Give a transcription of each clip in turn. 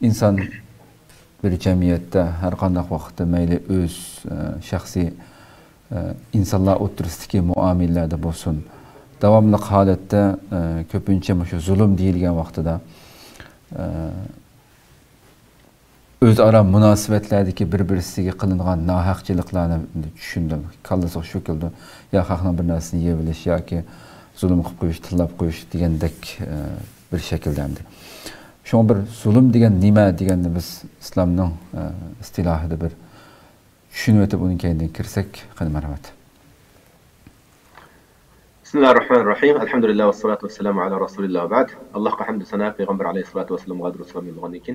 inson bir jamiyatda har qanday vaqtda mayli o'z shaxsiy insonlar o'rtasidagi muomalalarda bo'lsin, davomli holatda ko'pincha shu zulm deyilgan vaqtida o'zaro munosabatlardagi bir-birisiga qilingan nohaqchiliklarni tushundim. Kallasiga shu keldi. Ya haqning bir narsani yeb olish yoki zulm qilib qo'yish, tillab qo'yish degandek bir shaklda. Şu bir zulm degan nima deganda biz islomning istilohida bir tushunib o'tib uning keyindan kirsak, qani marhamat. Bismillahirrahmanirrahim. Alhamdulillah ve salatu vesselamu ala Rasulillah ve ba'd. Allah'a hamdü sana Peygamber aleyhissalatu vesselam gadir Resulullah yolğan ekin.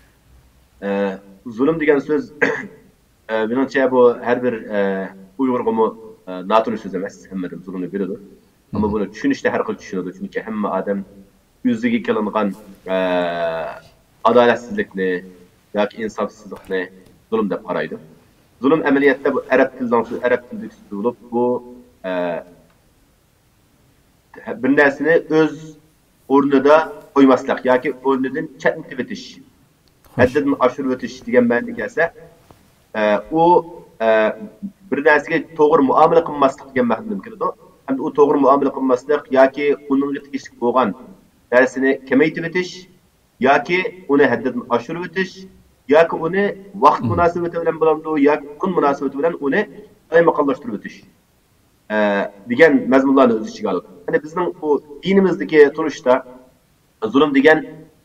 Zulüm degan söz menimcha bu her bir Uyg'urga noto'g'ri so'z emas, hammadan zulmni biladi. Ammo buni tushunishda har xil tushunadi. Chunki hamma odam o'ziga qilingan adolatsizlikni yoki insofsizlikni zulm deb qaraydi. Zulm amaliyotda bu arab tilidagi so'z bo'lib, bu bir narsani o'z o'rnida qo'ymaslik yoki o'rnidan chetnitib o'tish, haddidan oshirib o'tish degan ma'noga kelsa, u bir narsaga to'g'ri muomala qilmaslik degan ma'noga kiradi. Hamda u to'g'ri muomala qilmaslik yoki uningga tegishli bo'lgan narsani kamaytirib o'tish yoki uni haddidan oshirib o'tish yoki uni vaqt munosabati bilan bo'ladi yoki kun munosabati bilan uni maqollashtirib o'tish degan mazmunlarni o'z ichiga oladi. Hani bizning bu dinimizdagi turishda zulm degan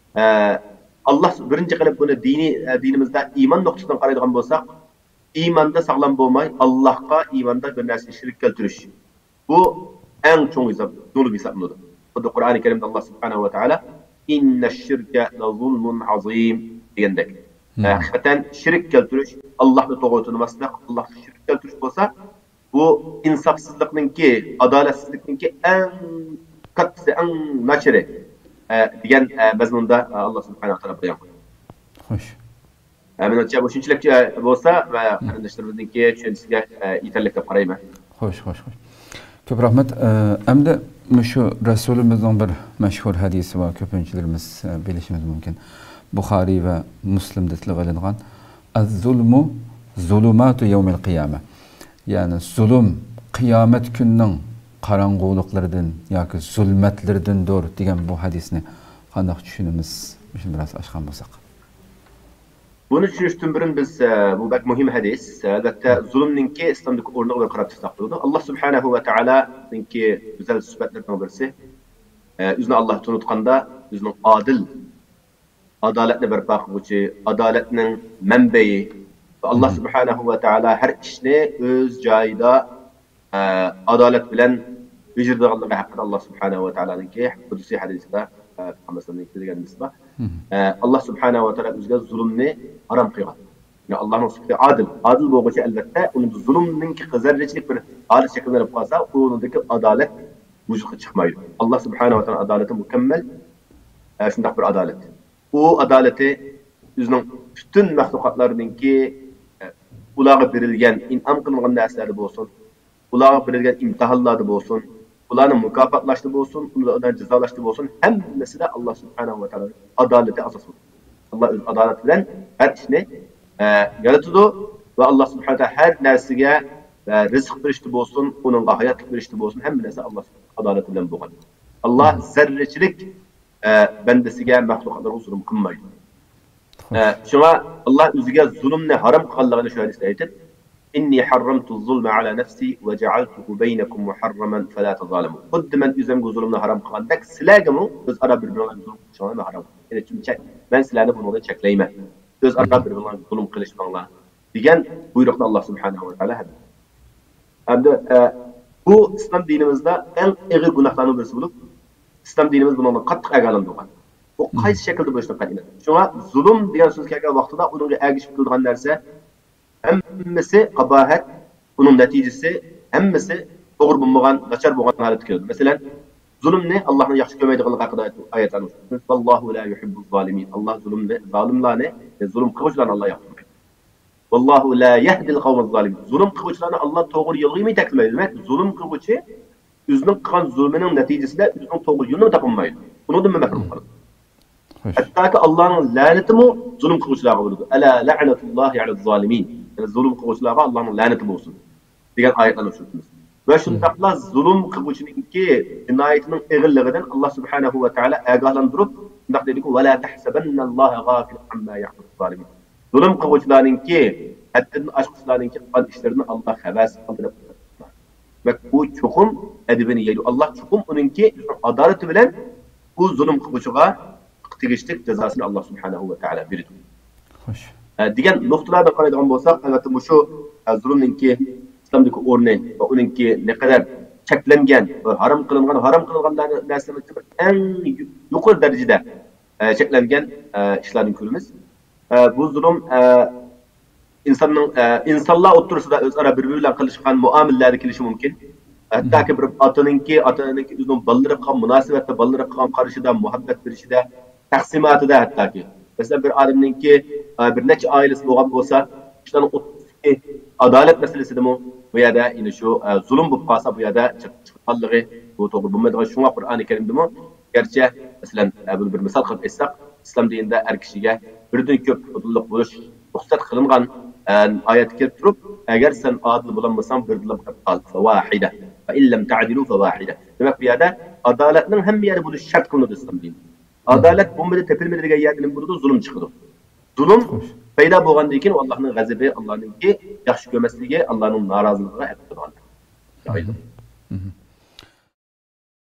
Allah birinchi qilib buni dinimizda iymon nuqtasidan qaraydigan bo'lsak, iymonda sog'lom bo'lmay Allohga iymonda bir narsa shirk keltirish. Bu eng cho'ng zulm hisoblanadi. Xuddi Qur'oni Karimda Alloh subhanahu va taolo innash-shirka la zulmun azim degandek. Haqiqatan shirk keltirish, Allohni to'g'ri tanımaslik, Allohga shirk keltirish bo'lsa, bu insofsizlikninki, adolatsizlikninki eng kattasi, eng nachiri degan mazmunda Alloh subhanahu va taolo bayon qildi. Xo'sh. Menimcha bu shunchalik bo'lsa va qarindoshlarimizninki tushunchasiga yetarli deb qarayman. Xo'sh. Ko'p rahmat. Endi shu Rasulimizning bir mashhur hadisi va ko'pinchalarimiz bilishimiz mumkin. Buxoriy va Muslimda tilga az-zulmu zulumatu yawmil qiyamah. Yani zulm qiyomat kunining qorong'uliklaridan yoki zulmatlardan degan bu hadisni qanday tushunamiz? Shuni biroz ochgan bo'lsak. Buni tushunishdan burun biz bu bak muhim hadis. Albatta zulmninki islomdagi o'rniga bir qarab chiqsak bo'ladi. Alloh subhanahu va taoloninki go'zal sifatlaridan birisi o'zini Alloh tanitganda o'zining adil, adolatni barpo qiluvchi, adolatning manbai Allah subhanahu va taolo har ishni o'z joyida adolat bilan bajirganligi haqida Allah subhanahu va taoloninki qudusiy hadisida Muhammad sallallohu alayhi vasallam nisba Allah subhanahu va taolo o'ziga zulmni harom qilgan. Yani Allah'ın sifati adil bo'lguncha albatta uning zulmninki qizarchilik bir holat shakllanib qolsa, uningdagi adolat vujudga chiqmaydi. Allah subhanahu va taolo adolati mukammal, shunday bir adolat. U adolati o'zining butun maxluqotlarninki ularga berilgan in'am qilingan narsalarda bo'lsin, ularga berilgan imtihonlarda bo'lsin, ularni mukofotlashda bo'lsin, ularni jazolashda bo'lsin, hammasida Alloh subhanahu va taolo adolati asos bo'ladi. Alloh o'z adolati bilan har ishni yaratadi va Alloh subhanahu va taolo har narsaga rizq berishda bo'lsin, uningga hayot berishda bo'lsin, hamma narsa Alloh adolati bilan bo'lgan. Alloh zarrachilik bandasiga maxluqotlarga zulm qilmaydi. Şuna Allah o'ziga zulmni harom qilganligini shu hadisda aytib, inni harramtu zulma ala nafsi va ja'altuhu baynakum muharraman fala tazalamu. Xuddi men o'zimga zulmni harom qilgandek, sizlarga o'zaro bir-biringizga zulm qilishni harom. Ya'ni chunki men sizlarni bundan cheklayman. O'zaro bir-biringizga zulm qilishmanglar degan buyruqni Alloh subhanahu va taolo berdi. Hamda bu islom dinimizda eng og'ir gunohlarning birisi bo'lib, islom dinimiz bundan qattiq agalangan. O qaysi shaklda bo'lishini qanday. Shunga zulm degan so'z kelgan vaqtida unga ergishib turgan narsa hammasi qabahat, uning natijasi hammasi to'g'ri bo'lmagan, nachar bo'lgan holatga keladi. Masalan, zulmni Allohning yaxshi ko'rmaydiganligi haqida oyatlar. Vallohu la yuhibbuz zolimin. Alloh zolimlarni, zulm qiluvchilarni Alloh yoqtirmaydi. Vallohu la yahdil qawmaz zolimin. Zulm qiluvchilarni Alloh to'g'ri yo'lga yetaklaydi. Demak, zulm qiluvchi o'zining qilgan zulmining natijasida o'zining to'g'ri yo'lini topolmaydi. Undan mahrum qoladi. Hatta Allah'ın laneti mi zulüm kılıçlarına vurdu. Ela la'netullahi alel zalimin. Yani zulüm kılıçlarına Allah'ın laneti olsun. Diyen ayetlerle uçurtunuz. Ve şundakla zulüm kılıçınınki cinayetinin eğirliğinden Allah subhanahu ve teala agahlandırıp şundak dedik ki وَلَا تَحْسَبَنَّ اللّٰهَ غَافِلًا عَمَّا يَعْمَلُ الظَّالِمِينَ. Zulüm kılıçlarınki haddini aşkçılarınki kan işlerini Allah havas kaldırıp ve bu çokum edibini yeydi. Allah çokum onunki adaleti bilen bu zulüm kılıçıga tegişlik cezasını Allah subhanahu ve teala verir. Hoş. Diyen noktalardan qaraydigan bolsak, albatta bu şu zulümninki İslamdaki o'rni ve onunki ne kadar cheklangan ve haram kılıngan narsalar en yukarı derecede cheklangan işlerini görürüz. Bu zulüm insanlar oturusida o'zaro bir-biri bilan qilishgan muomallarda kelishi mumkin. Hattoki bir otaningki o'zining bolalari qilgan munosabatda, bolalari qilgan qarashida, muhabbat berishida, taqsimotida hattoki. Mesela bir adamninki bir necha oilasi bo'lgan bo'lsa, ishlarning adalet meselesida bu yerda yine şu zulüm bo'lib qolsa bu yerda chiqqanligi bu to'g'ri bo'lmaydigan. Shunga Qur'oni Karimda gerçi mesela bunu bir misal qilib aytsak, islom dinida er kishiga birdan ko'p odillik bo'lish ruxsat qilingan ayet kelib turib, agar sen adil bo'lmasang birdan qal fawahida fa illam ta'dilu fawahida. Demak bu yerda adaletning hamma yeri bo'lish shart qilinadi islom dinida. Adalet bo'lmadi, tepilmadi degan yerda nima bo'ladi? Zulm chiqadi. Zulm paydo bo'lgandan keyin Allohning g'azabi, Allohninki yaxshi ko'rmasligi, Allohning noroziligiga olib keladi.